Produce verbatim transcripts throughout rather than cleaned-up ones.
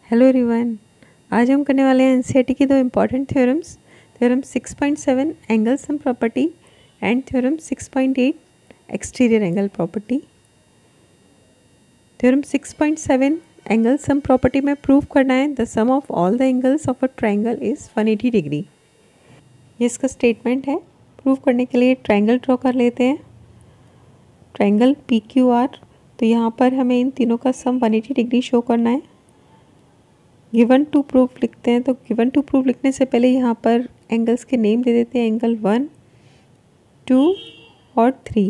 Hello everyone. आज हम करने वाले हैं एनसीईआरटी की दो important theorems, theorem six point seven angle sum property and theorem six point eight exterior angle property. Theorem six point seven angle sum property में prove करना है the sum of all the angles of a triangle is one eighty degree. ये इसका statement है। Prove करने के लिए triangle draw कर लेते हैं, ट्राइंगल पी क्यू आर। तो यहाँ पर हमें इन तीनों का sum one eighty degree show करना है। गिवन टू प्रूफ लिखते हैं, तो गिवन टू प्रूफ लिखने से पहले यहाँ पर एंगल्स के नेम दे देते हैं, एंगल वन, टू और थ्री।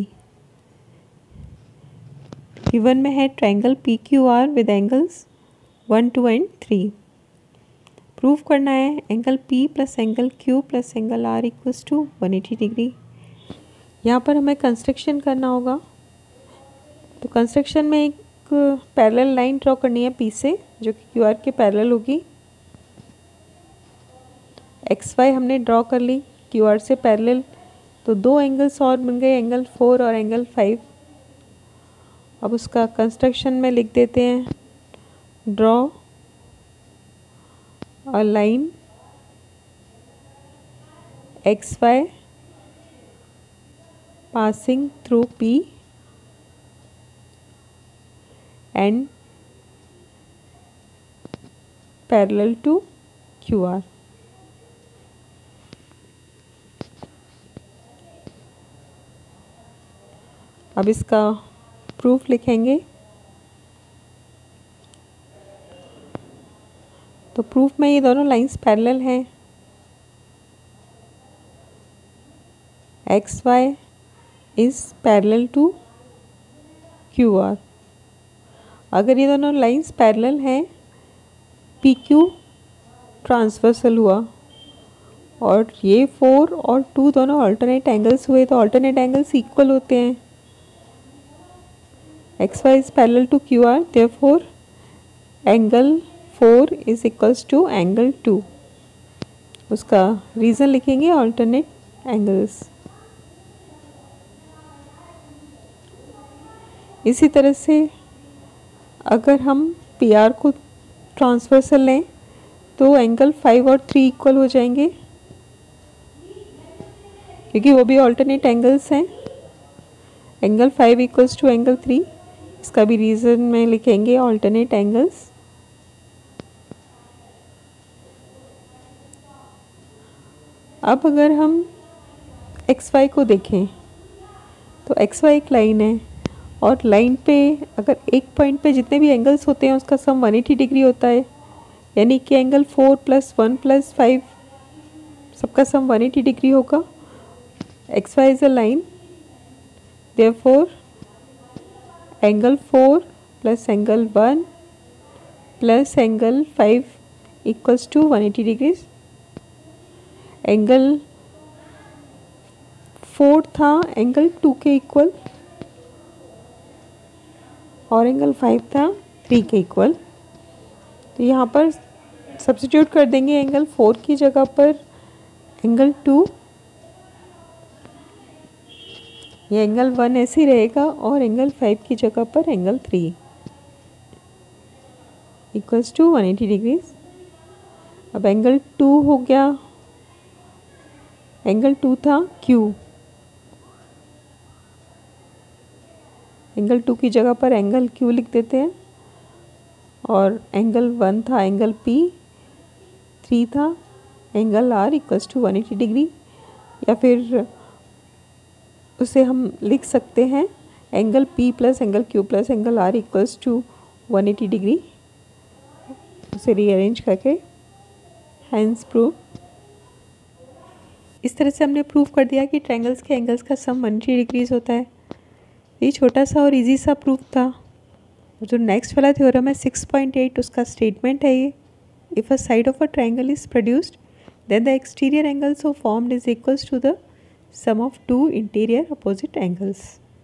गिवन में है triangle P Q R with angles one, two and three. Proof करना है angle P plus angle Q plus angle R equals to one eighty degree. यहाँ पर हमें कंस्ट्रक्शन करना होगा। तो कंस्ट्रक्शन में एक पैरेलल लाइन ड्रॉ करनी है पी से, जो कि क्यू आर के पैरेलल होगी। एक्स वाई हमने ड्रॉ कर ली क्यू आर से पैरेलल। तो दो एंगल्स और बन गए, एंगल फोर और एंगल फाइव। अब उसका कंस्ट्रक्शन में लिख देते हैं, draw a line X Y passing through P and parallel to Q R। अब इसका प्रूफ लिखेंगे। तो प्रूफ में ये दोनों लाइंस पैरेलल हैं। X Y is parallel to Q R. अगर ये दोनों लाइंस पैरेलल हैं, पी क्यू ट्रांसवर्सल हुआ और ये फोर और टू दोनों अल्टरनेट एंगल्स हुए, तो अल्टरनेट एंगल्स इक्वल होते हैं। X Y is parallel to Q R, therefore angle four is equals to angle two. उसका रीज़न लिखेंगे अल्टरनेट एंगल्स। इसी तरह से अगर हम पी आर को ट्रांसवर्सल लें तो एंगल फाइव और थ्री इक्वल हो जाएंगे, क्योंकि वो भी अल्टरनेट एंगल्स हैं। Angle five equals to angle three, इसका भी रीज़न में लिखेंगे अल्टरनेट एंगल्स। अब अगर हम एक्स वाई को देखें तो एक्स वाई एक लाइन है और लाइन पे अगर एक पॉइंट पे जितने भी एंगल्स होते हैं उसका सम वन एटी डिग्री होता है, यानी कि angle four plus one plus five सबका सम वन एटी डिग्री होगा। X Y is a line, therefore angle four plus angle one plus angle five equals to one eighty degrees. Angle four था angle two के equal और angle five था three के equal. तो यहाँ पर substitute कर देंगे एंगल फोर की जगह पर एंगल टू, ये एंगल वन ऐसे ही रहेगा, और एंगल फाइव की जगह पर angle three equals to one eighty degrees. अब एंगल टू हो गया, एंगल टू था क्यू, एंगल टू की जगह पर एंगल क्यू लिख देते हैं, और एंगल वन था एंगल पी, थ्री था angle R equals to one eighty degree. या फिर उसे हम लिख सकते हैं angle P plus angle Q plus angle R equals to one eighty degree, उसे रीअरेंज करके। Hence proof. इस तरह से हमने प्रूव कर दिया कि ट्रायंगल्स के एंगल्स का सम वन एटी डिग्रीज होता है। ये छोटा सा और इजी सा प्रूफ था। जो नेक्स्ट वाला थ्योरम है सिक्स पॉइंट एट, उसका स्टेटमेंट है ये, if a side of a triangle is produced then the exterior angles of formed is equals to the sum of two interior opposite angles.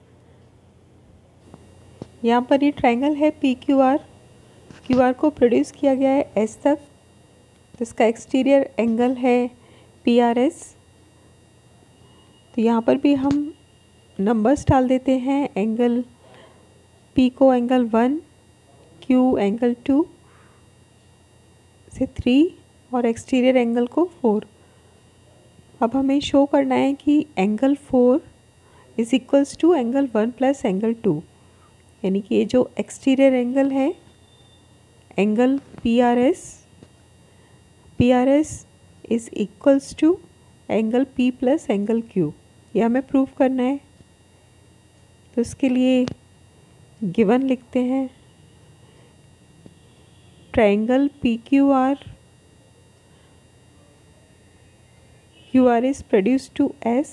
यहाँ पर ये ट्राइंगल है P Q R, Q R को produce किया गया है S तक, तो इसका एक्सटीरियर एंगल है पी आर एस। तो यहाँ पर भी हम नंबर्स डाल देते हैं, एंगल पी को angle one, Q angle two, से थ्री और एक्सटीरियर एंगल को फोर। अब हमें शो करना है कि angle four is equals to angle one plus angle two, यानी कि ये जो एक्सटीरियर एंगल है angle P R S, P R S is equals to angle P plus angle Q, ये हमें प्रूव करना है। तो इसके लिए गिवन लिखते हैं, triangle P Q R, Q R is produced to S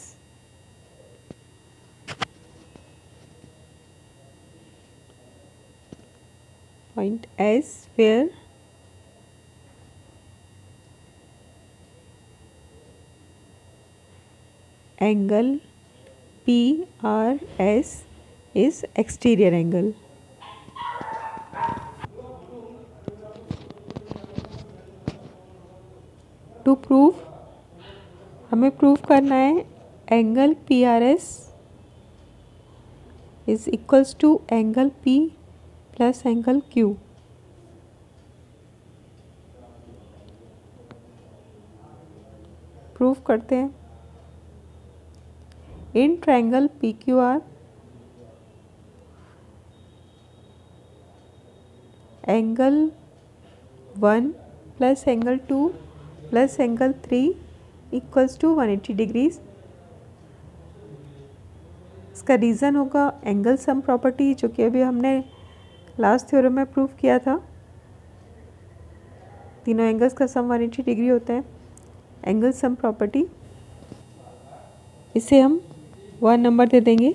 point S where angle P R S is exterior angle. To prove, हमें प्रूव करना है angle P R S is equals to angle P plus angle Q. Prove करते हैं। In triangle P Q R angle one plus angle two plus angle three equals to one eighty degrees. इसका reason होगा angle sum property, जो कि अभी हमने last theorem में prove किया था। तीनों एंगल्स का सम वन एटी डिग्री होता है, एंगल सम प्रॉपर्टी। इसे हम वन नंबर दे देंगे।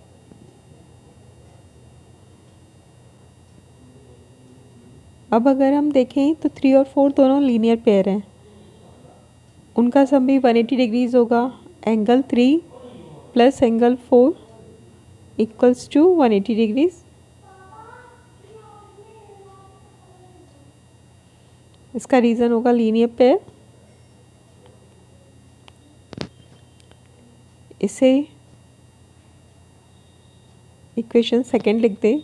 अब अगर हम देखें तो थ्री और फोर दोनों लीनियर पेयर हैं, उनका सम भी वन एटी डिग्रीज होगा। Angle three plus angle four equals to one eighty degrees. इसका रीज़न होगा लीनियर पेयर। इसे इक्वेशन सेकेंड लिख दें।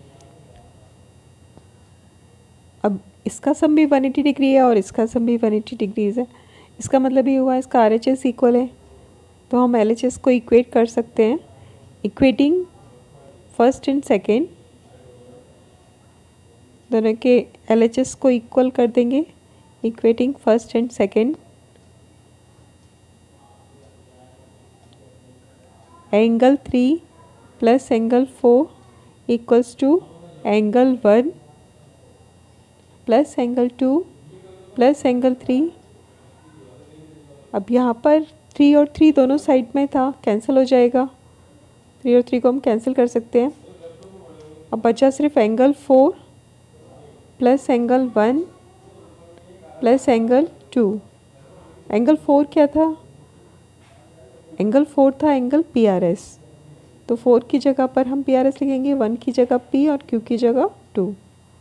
अब इसका सम भी वन एटी डिग्री है और इसका सम भी वन एटी डिग्रीज है। इसका मतलब ये हुआ इसका आर एच एस इक्वल है, तो हम एल एच एस को इक्वेट कर सकते हैं। इक्वेटिंग फर्स्ट एंड सेकेंड दोनों के एल एच एस को इक्वल कर देंगे। Equating first and second, angle three plus angle four equals to angle one plus angle two plus angle three. अब यहाँ पर थ्री और थ्री दोनों साइड में था, कैंसिल हो जाएगा। थ्री और थ्री को हम कैंसिल कर सकते हैं। अब बचा सिर्फ angle four plus angle one plus angle two. Angle four क्या था? एंगल फोर था एंगल पी आर एस। तो फोर की जगह पर हम पी आर एस लिखेंगे, वन की जगह पी और क्यू की जगह two.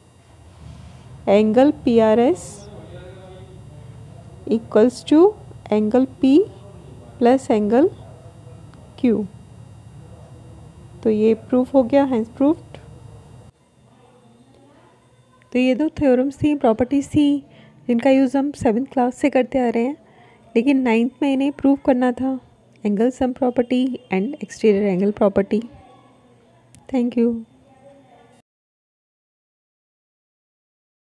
Angle P R S equals to angle P plus angle Q. तो ये प्रूफ हो गया, हैंस प्रूफ्ड। तो ये दो थ्योरम्स थी, प्रॉपर्टीज थी, जिनका यूज़ हम सेवन्थ क्लास से करते आ रहे हैं, लेकिन नाइन्थ में इन्हें प्रूव करना था, angle sum property and exterior angle property. Thank you.